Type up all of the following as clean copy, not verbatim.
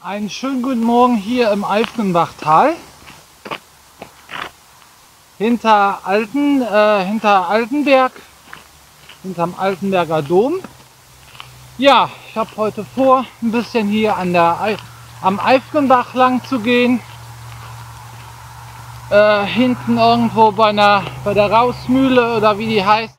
Einen schönen guten Morgen hier im Eifgenbachtal. Hinter Altenberg, hinterm Altenberger Dom. Ja, ich habe heute vor, ein bisschen hier am Eifgenbach lang zu gehen. Hinten irgendwo bei der Rausmühle oder wie die heißt.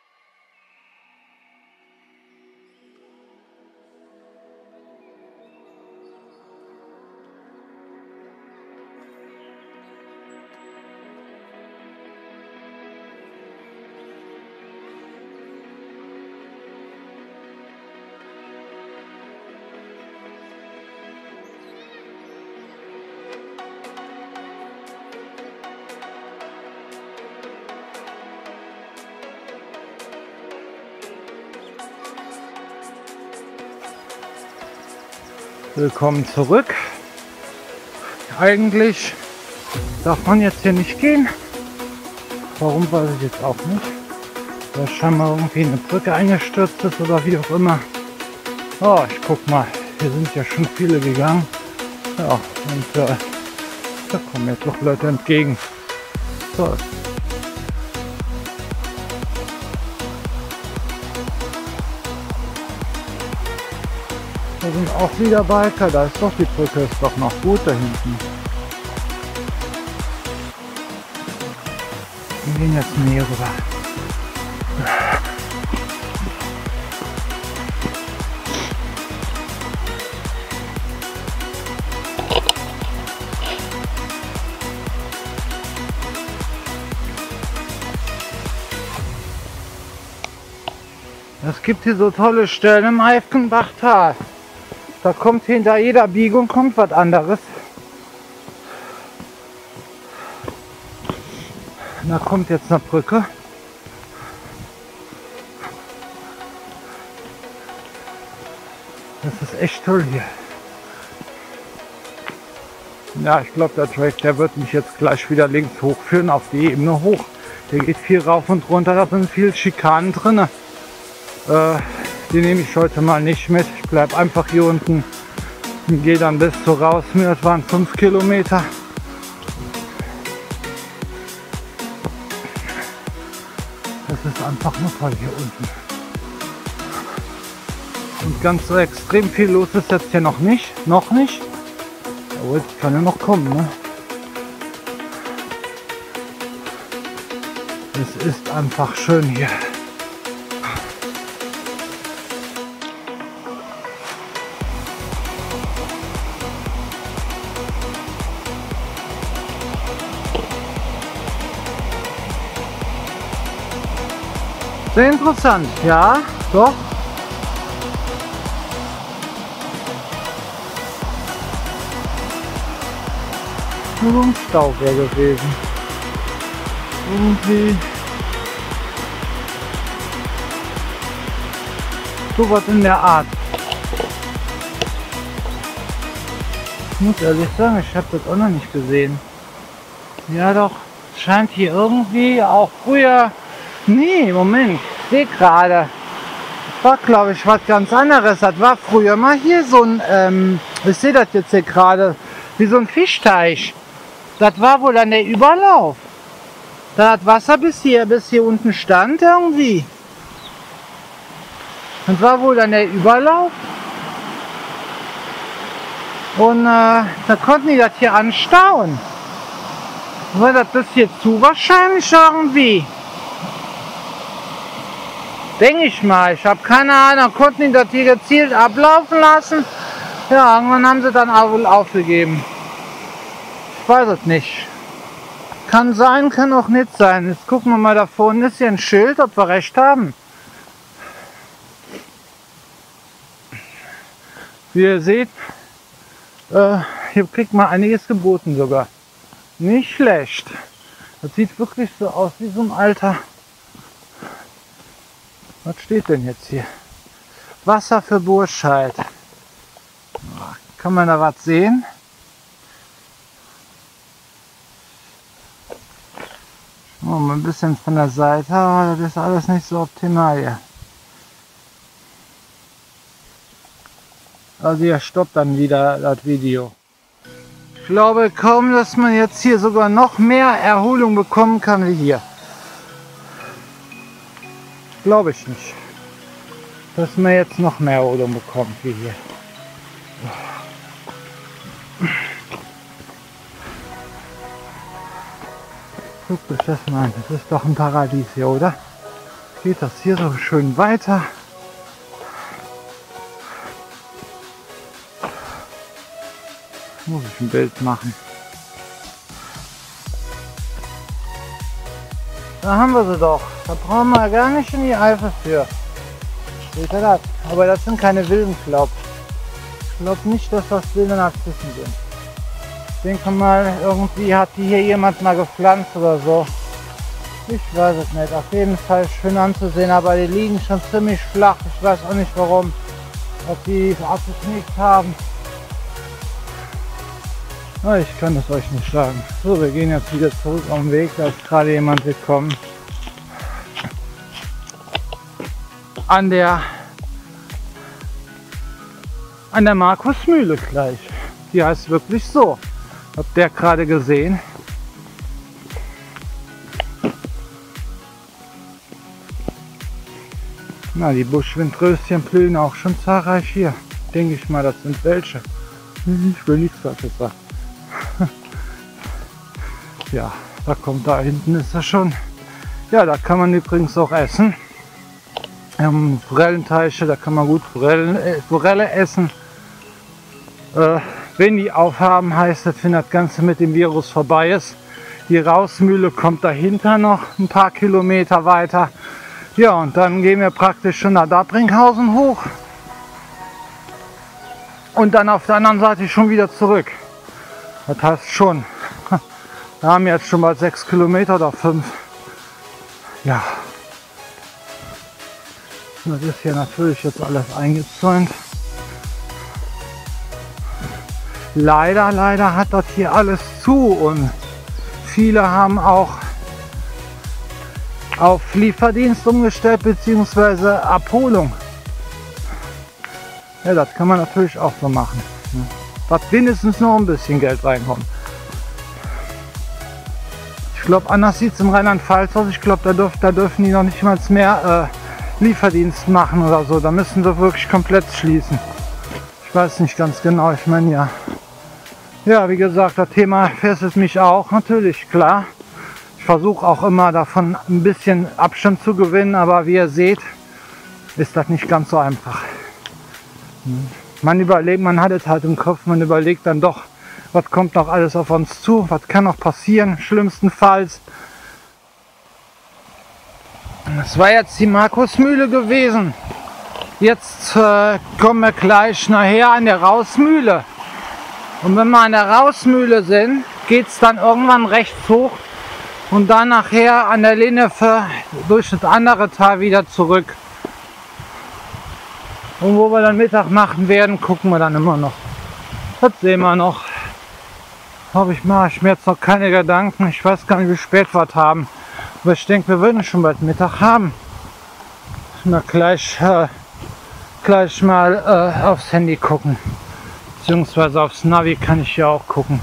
Willkommen zurück. Eigentlich darf man jetzt hier nicht gehen. Warum, weiß ich jetzt auch nicht. Da scheinbar irgendwie eine Brücke eingestürzt ist oder wie auch immer. Oh, ich guck mal. Hier sind ja schon viele gegangen. Ja, und da kommen jetzt doch Leute entgegen. So. Da sind auch wieder Biker, da ist doch die Brücke, ist doch noch gut da hinten. Wir gehen jetzt näher rüber. Es gibt hier so tolle Stellen im Eifgenbachtal. Da kommt hinter jeder Biegung kommt was anderes. Da kommt jetzt eine Brücke. Das ist echt toll hier. Ja, ich glaube, der Track, der wird mich jetzt gleich wieder links hochführen, auf die Ebene hoch. Der geht viel rauf und runter, da sind viel Schikanen drin. Die nehme ich heute mal nicht mit. Ich bleibe einfach hier unten und gehe dann bis zur Rausmühle. Das waren 5 Kilometer. Das ist einfach nur toll hier unten. Und ganz so extrem viel los ist jetzt hier noch nicht. Aber jetzt kann ja noch kommen, ne? Es ist einfach schön hier. Sehr interessant, ja, doch. Nur ein Stau wäre gewesen. Irgendwie sowas in der Art. Ich muss ehrlich sagen, ich habe das auch noch nicht gesehen. Ja doch, scheint hier irgendwie auch früher... Nee, Moment, ich sehe gerade. Das war, glaube ich, was ganz anderes. Das war früher mal hier so ein, ich sehe das jetzt hier gerade, wie so ein Fischteich. Das war wohl dann der Überlauf. Da hat Wasser bis hier unten stand irgendwie. Das war wohl dann der Überlauf. Und da konnten die das hier anstauen. War das bis hier zu wahrscheinlich irgendwie. Denke ich mal, ich habe keine Ahnung, konnten die das hier gezielt ablaufen lassen. Ja, irgendwann haben sie dann aufgegeben. Ich weiß es nicht. Kann sein, kann auch nicht sein. Jetzt gucken wir mal da vorne, ist hier ein Schild, ob wir recht haben. Wie ihr seht, hier kriegt man einiges geboten sogar. Nicht schlecht. Das sieht wirklich so aus wie so ein alter... Was steht denn jetzt hier? Wasser für Burscheid. Kann man da was sehen? Oh, mal ein bisschen von der Seite, aber das ist alles nicht so optimal hier. Also hier stoppt dann wieder das Video. Ich glaube kaum, dass man jetzt hier sogar noch mehr Erholung bekommen kann wie hier. Glaube ich nicht, dass man jetzt noch mehr Erholung bekommt wie hier. Guck euch das mal an, das ist doch ein Paradies hier, oder? Geht das hier so schön weiter? Muss ich ein Bild machen. Da haben wir sie doch. Da brauchen wir gar nicht in die Eifel für. Seht ihr das? Aber das sind keine wilden Glaub. Ich glaube nicht, dass das wilde Narzissen sind. Ich denke mal, irgendwie hat die hier jemand mal gepflanzt oder so. Ich weiß es nicht. Auf jeden Fall schön anzusehen, aber die liegen schon ziemlich flach. Ich weiß auch nicht warum. Ob die abgeknickt haben. Na, ich kann das euch nicht sagen. So, wir gehen jetzt wieder zurück auf den Weg. Da ist gerade jemand gekommen. An der Markusmühle gleich. Die heißt wirklich so. Habt ihr gerade gesehen? Na, die Buschwindröschen blühen auch schon zahlreich hier. Denke ich mal, das sind welche. Ich will nichts Falsches sagen. Ja, da hinten ist er schon. Ja, da kann man übrigens auch essen. Forellenteiche, da kann man gut Forelle essen. Wenn die aufhaben, heißt das, wenn das Ganze mit dem Virus vorbei ist. Die Rausmühle kommt dahinter noch ein paar Kilometer weiter. Ja, und dann gehen wir praktisch schon nach Dabringhausen hoch. Und dann auf der anderen Seite schon wieder zurück. Das heißt schon, wir haben jetzt schon mal 6 Kilometer oder 5. Ja. Das ist hier natürlich jetzt alles eingezäunt. Leider hat das hier alles zu und viele haben auch auf Lieferdienst umgestellt bzw. Abholung. Ja, das kann man natürlich auch so machen. Was wenigstens noch ein bisschen Geld reinkommt. Ich glaube, anders sieht es im Rheinland-Pfalz aus. Ich glaube, da dürfen die noch nicht mal mehr Lieferdienst machen oder so. Da müssen sie wirklich komplett schließen. Ich weiß nicht ganz genau. Ich meine, ja. Ja, wie gesagt, das Thema fesselt mich auch. Natürlich, klar. Ich versuche auch immer davon ein bisschen Abstand zu gewinnen. Aber wie ihr seht, ist das nicht ganz so einfach. Man hat es halt im Kopf. Man überlegt dann doch, was kommt noch alles auf uns zu, was kann noch passieren, schlimmstenfalls. Das war jetzt die Markusmühle gewesen. Jetzt kommen wir gleich nachher an der Rausmühle. Und wenn wir an der Rausmühle sind, geht es dann irgendwann rechts hoch und dann nachher an der Linnefe durch das andere Tal wieder zurück. Und wo wir dann Mittag machen werden, gucken wir dann immer noch. Das sehen wir noch. Mache ich mir jetzt noch keine Gedanken. Ich weiß gar nicht, wie spät wir es haben. Aber ich denke, wir würden schon bald Mittag haben. Mal gleich mal aufs Handy gucken. Beziehungsweise aufs Navi kann ich ja auch gucken.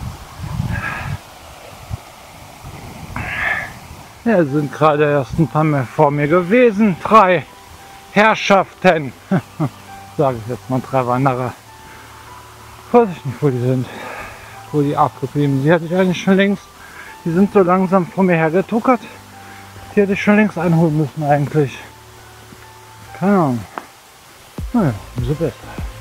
Ja, sind gerade erst ein paar mehr vor mir gewesen. 3 Herrschaften. Sage ich jetzt mal, 3 Wanderer. Weiß ich nicht, wo die sind. Wo die abgeblieben sind. Die hatte ich eigentlich schon längst. Die sind so langsam vor mir hergetuckert. Die hätte ich schon längst einholen müssen eigentlich. Keine Ahnung. Naja, umso besser.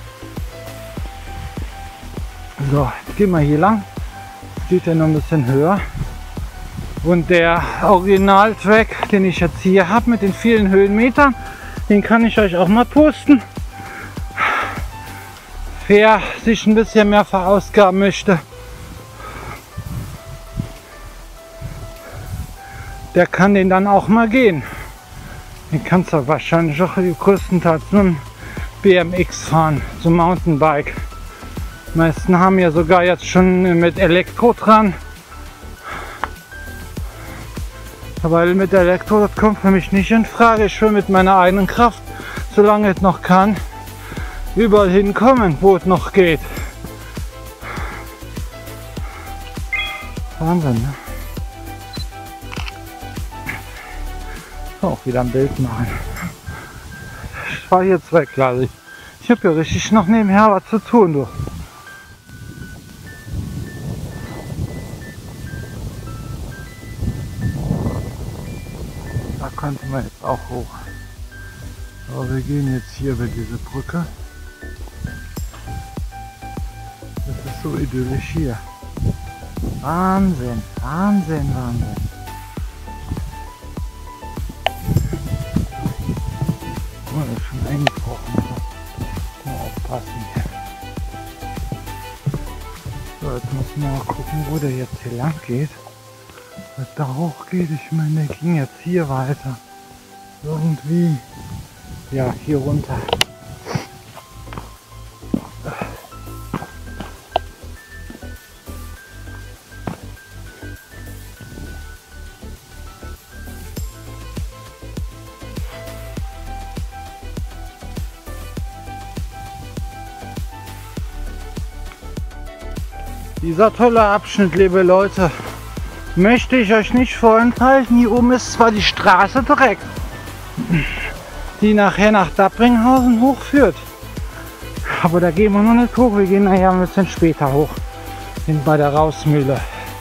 So, jetzt gehen wir hier lang. Steht ja noch ein bisschen höher. Und der Original-Track, den ich jetzt hier habe mit den vielen Höhenmetern, den kann ich euch auch mal posten. Wer sich ein bisschen mehr verausgaben möchte, der kann den dann auch mal gehen. Den kannst du wahrscheinlich auch größtenteils nur ein BMX fahren, so Mountainbike. Die meisten haben ja sogar jetzt schon mit Elektro dran. Weil mit Elektro, das kommt für mich nicht in Frage. Ich will mit meiner eigenen Kraft, solange es noch kann, überall hinkommen, wo es noch geht. Wahnsinn, ne? Auch wieder ein Bild machen. Ich war hier zweigleisig. Ich habe ja richtig noch nebenher was zu tun, du. Da könnte man jetzt auch hoch. Aber wir gehen jetzt hier über diese Brücke. Das ist so idyllisch hier. Wahnsinn, Wahnsinn, Wahnsinn. Oh, das ist schon eingebrochen. Mal aufpassen hier. So, jetzt muss man mal gucken, wo der jetzt hier lang geht. Was da hoch geht, ich meine, der ging jetzt hier weiter. Irgendwie, ja, hier runter. Dieser tolle Abschnitt, liebe Leute, möchte ich euch nicht vorenthalten. Hier oben ist zwar die Straße direkt, die nachher nach Dappringhausen hochführt. Aber da gehen wir noch nicht hoch, wir gehen nachher ein bisschen später hoch, bei der Rausmühle.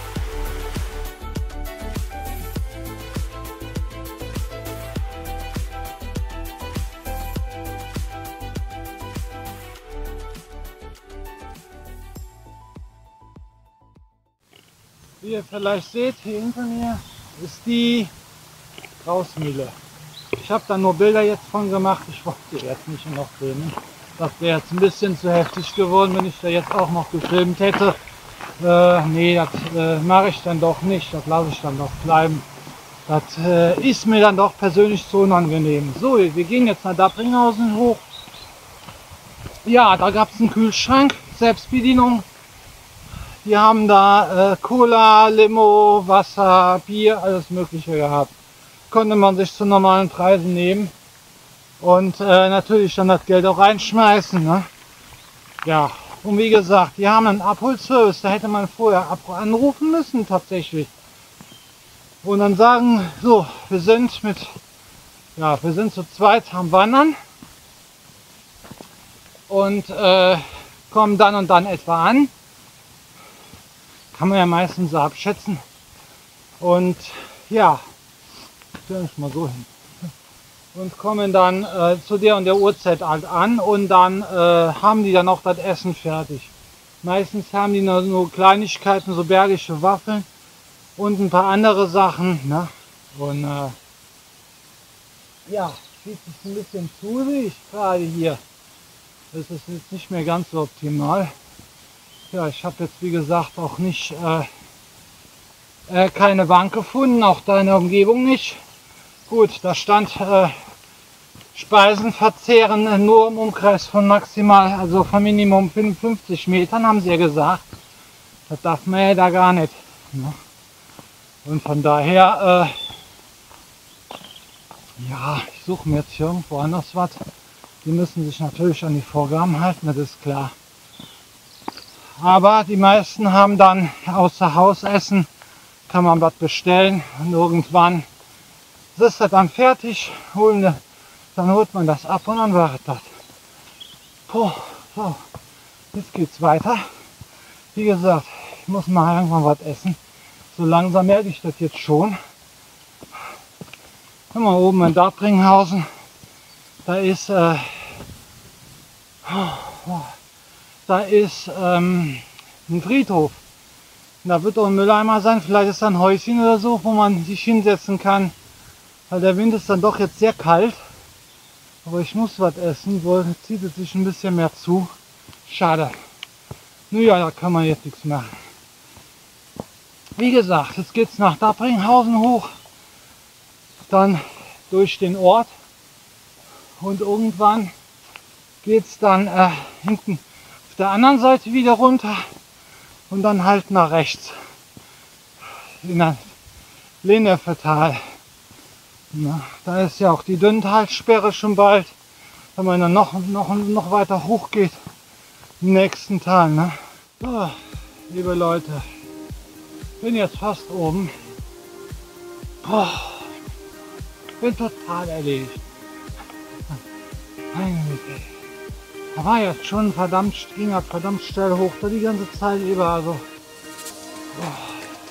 Wie ihr vielleicht seht, hier hinter mir ist die Rausmühle. Ich habe da nur Bilder jetzt von gemacht, ich wollte jetzt nicht noch filmen. Das wäre jetzt ein bisschen zu heftig geworden, wenn ich da jetzt auch noch gefilmt hätte. Nee, das mache ich dann doch nicht, das lasse ich dann doch bleiben. Das ist mir dann doch persönlich zu unangenehm. So, wir gehen jetzt nach Dappringhausen hoch. Ja, da gab es einen Kühlschrank, Selbstbedienung. Die haben da Cola, Limo, Wasser, Bier, alles Mögliche gehabt. Konnte man sich zu normalen Preisen nehmen und natürlich dann das Geld auch reinschmeißen. Ne? Ja, und wie gesagt, die haben einen Abholservice, da hätte man vorher anrufen müssen tatsächlich. Und dann sagen, so, wir sind zu zweit am Wandern und kommen dann und dann etwa an. Kann man ja meistens so abschätzen. Und ja, stelle ich mal so hin. Und kommen dann zu der und der Uhrzeit halt an und dann haben die dann auch das Essen fertig. Meistens haben die nur Kleinigkeiten, so bergische Waffeln und ein paar andere Sachen. Ne? Und ja, sieht sich ein bisschen zu, gerade hier. Das ist jetzt nicht mehr ganz so optimal. Ja, ich habe jetzt wie gesagt auch nicht keine Bank gefunden, auch da in der Umgebung nicht. Gut, da stand Speisen verzehren nur im Umkreis von maximal, also von Minimum 55 Metern, haben sie ja gesagt. Das darf man ja da gar nicht. Ne? Und von daher, ja, ich suche mir jetzt hier irgendwo anders was. Die müssen sich natürlich an die Vorgaben halten, das ist klar. Aber die meisten haben dann außer Hausessen, kann man was bestellen und irgendwann ist das dann fertig, dann holt man das ab und dann war das. Puh, so, jetzt geht's weiter. Wie gesagt, ich muss mal irgendwann was essen. So langsam merke ich das jetzt schon. Guck mal oben in Dappringhausen, da ist ein Friedhof. Da wird auch ein Mülleimer sein, vielleicht ist da ein Häuschen oder so, wo man sich hinsetzen kann. Weil der Wind ist dann doch jetzt sehr kalt. Aber ich muss was essen, wohl zieht es sich ein bisschen mehr zu. Schade. Naja, da kann man jetzt nichts machen. Wie gesagt, jetzt geht es nach Dappringhausen hoch. Dann durch den Ort. Und irgendwann geht es dann hinten auf der anderen Seite wieder runter und dann halt nach rechts in das Lennefetal. Da ist ja auch die Dünntalsperre schon bald. wenn man dann noch weiter hoch geht im nächsten Tal. Ne? So, liebe Leute, bin jetzt fast oben. Boah, bin total erledigt. Meine Güte. Da war jetzt schon ging halt verdammt schnell hoch, da die ganze Zeit über. Also, boah.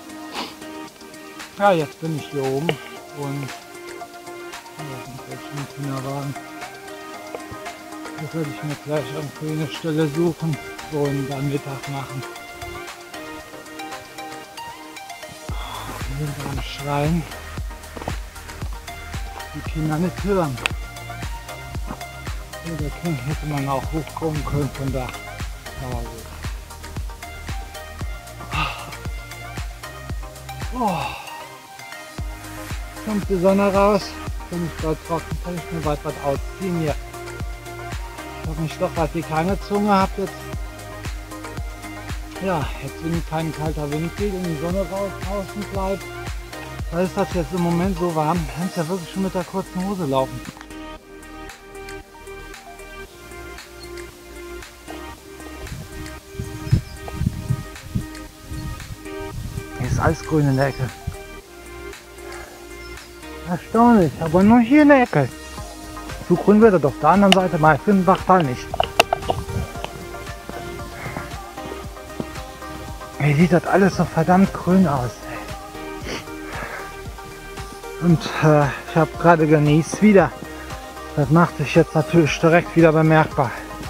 Ja, jetzt bin ich hier oben und da sind wir schon Kinderwagen. Jetzt werde ich mir gleich irgendwie eine Stelle suchen und dann Mittag machen. Wir sind am Schreien. Die Kinder nicht hören. Ja, da hätte man auch hochkommen können von da. Aber gut. Oh. Kommt die Sonne raus, bin ich bald trocken, kann ich mir bald was ausziehen hier. Ich habe nicht doch, weil ich keine Zunge habe jetzt. Ja, jetzt wenn kein kalter Wind geht und die Sonne draußen bleibt, da ist das jetzt im Moment so warm, kannst ja wirklich schon mit der kurzen Hose laufen. Hier ist alles grün in der Ecke. Erstaunlich, aber nur hier in der Ecke. So grün wird er doch auf der anderen Seite mal für den Bachtal nicht. Hier sieht das alles so verdammt grün aus. Und ich habe gerade genießt wieder. Das macht sich jetzt natürlich direkt wieder bemerkbar.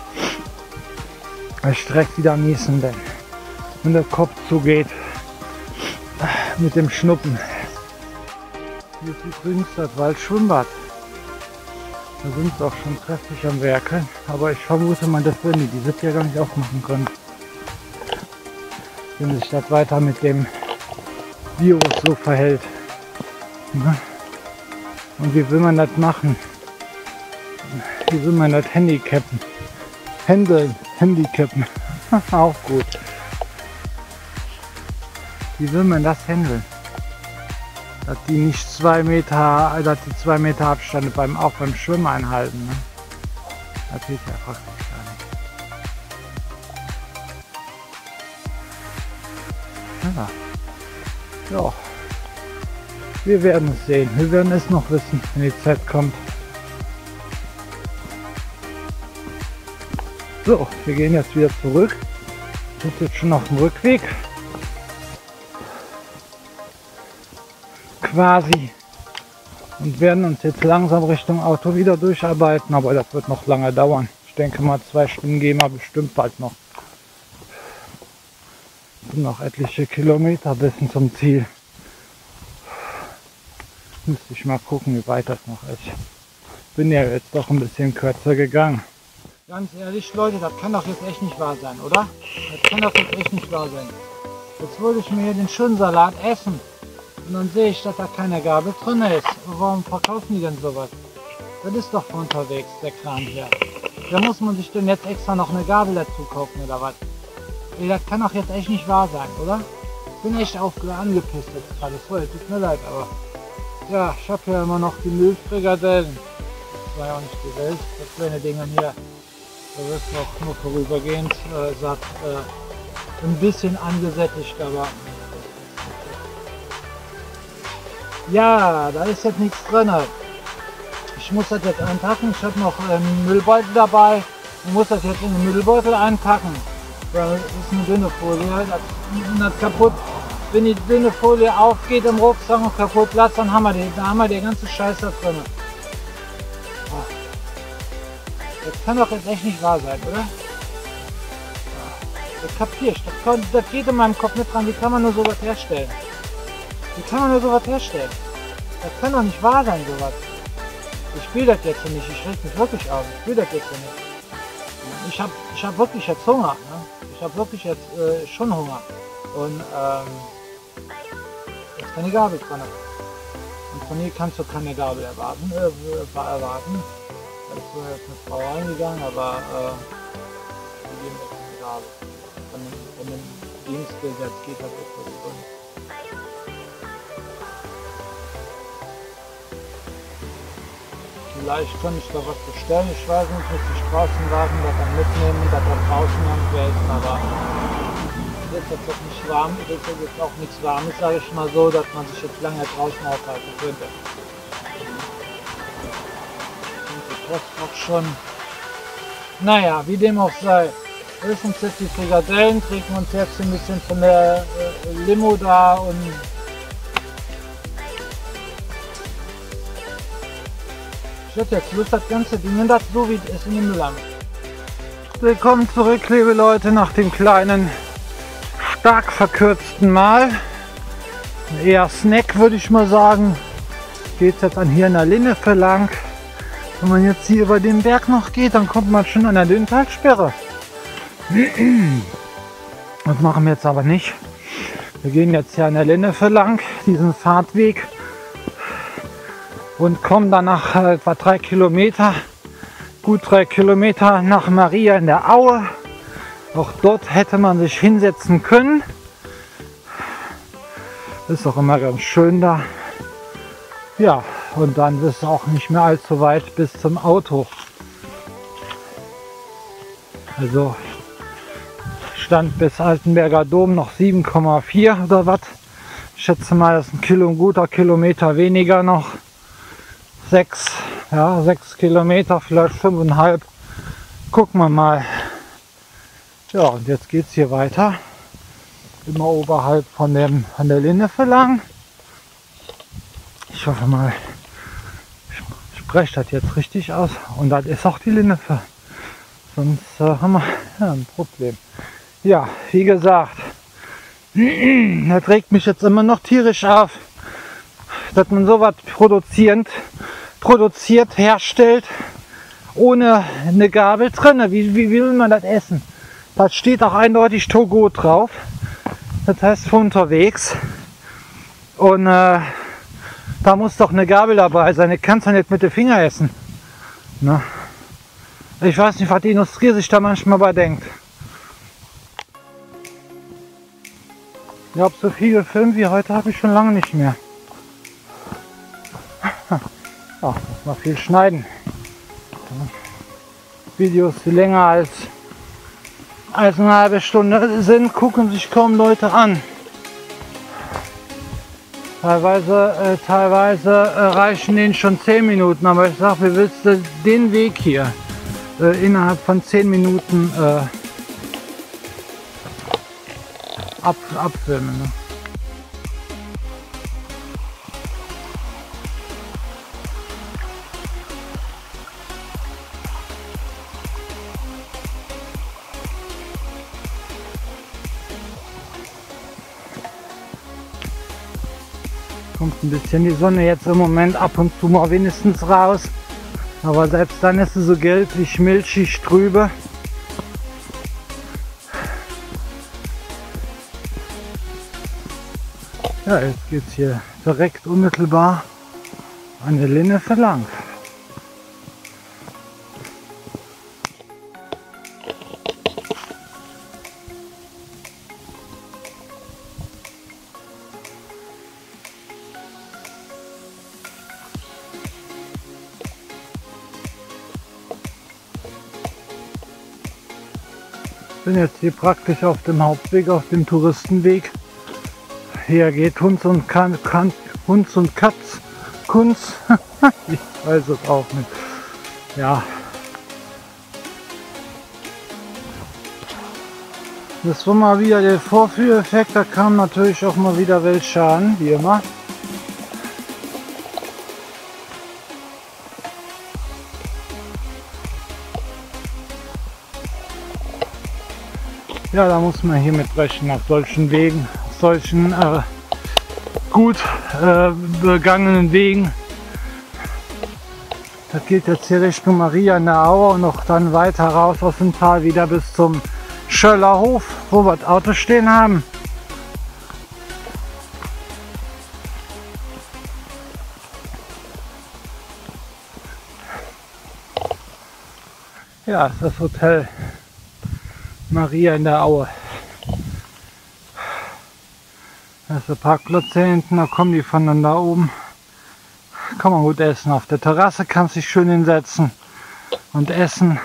Weil ich direkt wieder am Niesen bin. Und der Kopf zugeht mit dem Schnuppen. Hier ist übrigens das Waldschwimmbad. Da sind sie auch schon kräftig am Werkeln. Aber ich vermute mal, das würden die wird ja gar nicht aufmachen können. Wenn sich das weiter mit dem Virus so verhält. Ne? Und wie will man das machen? Wie will man das handicappen? Handicappen. Auch gut. Wie will man das handeln? Dass die nicht 2 Meter, dass die 2 Meter Abstände auch beim Schwimmen einhalten. Ne? Das geht ja praktisch gar nicht. Ja. Ja. Wir werden es sehen. Wir werden es noch wissen, wenn die Zeit kommt. So, wir gehen jetzt wieder zurück. Wir sind jetzt schon auf dem Rückweg. Quasi. Und werden uns jetzt langsam Richtung Auto wieder durcharbeiten. Aber das wird noch lange dauern. Ich denke mal 2 Stunden gehen wir bestimmt bald noch. Sind noch etliche Kilometer bis zum Ziel. Müsste ich mal gucken, wie weit das noch ist. Bin ja jetzt doch ein bisschen kürzer gegangen. Ganz ehrlich, Leute, das kann doch jetzt echt nicht wahr sein, oder? Das kann doch jetzt echt nicht wahr sein. Jetzt wollte ich mir hier den schönen Salat essen. Und dann sehe ich, dass da keine Gabel drin ist. Warum verkaufen die denn sowas? Das ist doch von unterwegs, der Kram hier. Da muss man sich denn jetzt extra noch eine Gabel dazu kaufen, oder was? Ey, das kann doch jetzt echt nicht wahr sein, oder? Ich bin echt angepisst jetzt gerade. Voll, tut mir leid, aber... Ja, ich habe ja immer noch die Milchfrikadellen. Das war ja auch nicht die Welt, das kleine Ding hier. Da wirst du auch nur vorübergehend satt, ein bisschen angesättigt, aber... Ja, da ist jetzt nichts drin. Ich muss das jetzt einpacken. Ich habe noch einen Müllbeutel dabei. Ich muss das jetzt in den Müllbeutel einpacken. Das ist eine dünne Folie. Das kaputt. Wenn die dünne Folie aufgeht im Rucksack und kaputt platzt, dann haben wir die ganze Scheiße da drin. Das kann doch jetzt echt nicht wahr sein, oder? Das kapier ich. Das geht in meinem Kopf nicht dran. Wie kann man nur sowas herstellen? Wie kann man nur sowas herstellen? Das kann doch nicht wahr sein, sowas. Ich spiele das jetzt nicht. Ich reg mich wirklich auf. Ich spiele das jetzt nicht. Ich hab wirklich jetzt Hunger. Ne? Ich habe wirklich jetzt schon Hunger. Und jetzt keine Gabel dran. Und von hier kannst du keine Gabel erwarten. Da ist so jetzt eine Frau reingegangen, aber wir geben jetzt eine Gabel. Von dem Dienstgesetz geht das jetzt sowieso nicht. Vielleicht könnte ich da was bestellen, ich weiß nicht, muss ich draußen warten, das dann mitnehmen und das dann draußen anquälen, aber das ist jetzt auch nicht warm, das ist jetzt auch nichts Warmes, sage ich mal so, dass man sich jetzt lange draußen aufhalten könnte. Und die Post auch schon. Naja, wie dem auch sei. Wir essen uns jetzt die Frikadellen, trinken uns jetzt ein bisschen von der Limo da und ich hätte jetzt Lust, das ganze Ding das so wie es in den Müll haben. Willkommen zurück, liebe Leute, nach dem kleinen, stark verkürzten Mahl. Eher Snack, würde ich mal sagen. Geht es jetzt an hier in der Linnefe lang. Wenn man jetzt hier über den Berg noch geht, dann kommt man schon an der Dünntalsperre. Das machen wir jetzt aber nicht. Wir gehen jetzt hier an der Linnefe lang, diesen Fahrtweg, und kommen dann nach etwa 3 Kilometer, gut 3 Kilometer nach Maria in der Aue. Auch dort hätte man sich hinsetzen können. Ist auch immer ganz schön da. Ja, und dann ist es auch nicht mehr allzu weit bis zum Auto. Also Stand bis Altenberger Dom noch 7,4 oder was. Ich schätze mal, das ist ein guter Kilometer weniger noch. 6 Kilometer, vielleicht 5,5. Gucken wir mal. Ja, und jetzt geht es hier weiter. Immer oberhalb von der Linnefe lang. Ich hoffe mal, ich spreche das jetzt richtig aus. Und das ist auch die Linnefe. Sonst haben wir ja ein Problem. Ja, wie gesagt, das regt mich jetzt immer noch tierisch auf, dass man sowas produziert, herstellt, ohne eine Gabel drin. Wie will man das essen? Da steht auch eindeutig Togo drauf. Das heißt für unterwegs. Und da muss doch eine Gabel dabei sein. Ich kann es ja nicht mit den Fingern essen. Na? Ich weiß nicht, was die Industrie sich da manchmal bei denkt. Ich habe so viel gefilmt wie heute habe ich schon lange nicht mehr. Ja, muss mal viel schneiden. Videos, die länger als eine halbe Stunde sind, gucken sich kaum Leute an. Teilweise reichen denen schon 10 Minuten, aber ich sage, wie willst du den Weg hier innerhalb von 10 Minuten abfilmen? Ne? Kommt ein bisschen die Sonne jetzt im Moment ab und zu mal wenigstens raus. Aber selbst dann ist sie so gelblich, milchig, trübe. Ja, jetzt geht es hier direkt unmittelbar an der Linnefe lang. Ich bin jetzt hier praktisch auf dem Hauptweg, auf dem Touristenweg. Hier geht Hunds und Katz, Kunz. Ich weiß es auch nicht. Ja. Das war mal wieder der Vorführeffekt, da kamen natürlich auch mal wieder welche an, wie immer. Ja, da muss man hier mitbrechen auf solchen Wegen, auf solchen gut begangenen Wegen. Das geht jetzt hier Richtung Maria in der Aue und noch dann weiter raus aus dem Tal wieder bis zum Schöllerhof, wo wir das Auto stehen haben. Ja, das ist das Hotel Maria in der Aue. Das ist der Parkplatz hier hinten, da kommen die von dann da oben. kann man gut essen. Auf der Terrasse kannst du dich schön hinsetzen und essen.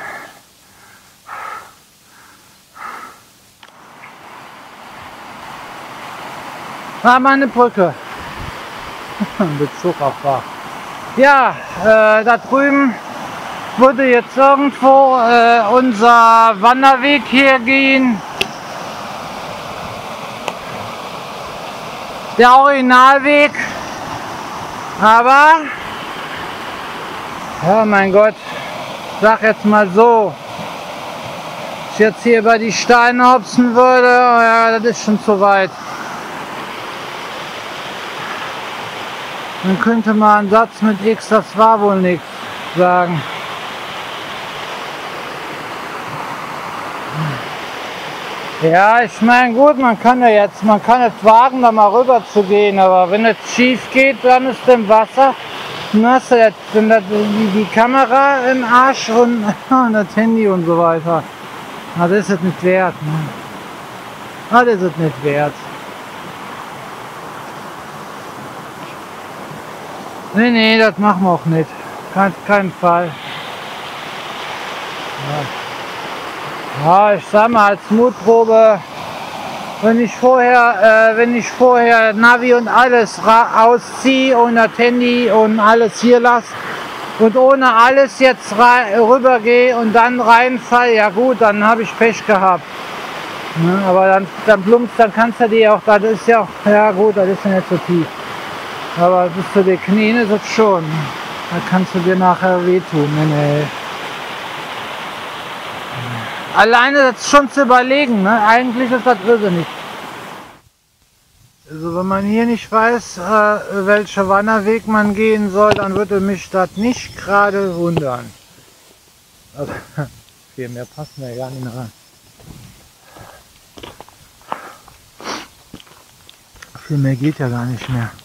Ah, meine Brücke. Bezug auf Bach. Ja, da drüben würde jetzt irgendwo unser Wanderweg hier gehen. Der Originalweg. Aber, ja mein Gott, sag jetzt mal so, wenn ich jetzt hier über die Steine hopsen würde, ja, das ist schon zu weit. Dann könnte man einen Satz mit X, das war wohl nichts, sagen. Ja, ich meine gut, man kann jetzt wagen, da mal rüber zu gehen, aber wenn es schief geht, dann ist im Wasser, dann hast du jetzt die Kamera im Arsch und das Handy und so weiter. Na, das ist es nicht wert. Ne? Das ist es nicht wert. Nee, das machen wir auch nicht. Keinen Fall. Ja, ich sag mal als Mutprobe, wenn ich vorher Navi und alles ausziehe und das Handy und alles hier lasse und ohne alles jetzt rüber gehe und dann reinfall, ja gut, dann habe ich Pech gehabt. Ne, aber dann plumpst, dann kannst du dir auch, das ist ja auch, ja gut, das ist ja nicht so tief. Aber bis zu den Knien ist es schon. Da kannst du dir nachher wehtun. Nee. Alleine das schon zu überlegen, ne? Eigentlich ist das irrsinnig. Also wenn man hier nicht weiß, welcher Wanderweg man gehen soll, dann würde mich das nicht gerade wundern. Also, viel mehr passen wir gar nicht mehr rein. Viel mehr geht ja gar nicht mehr.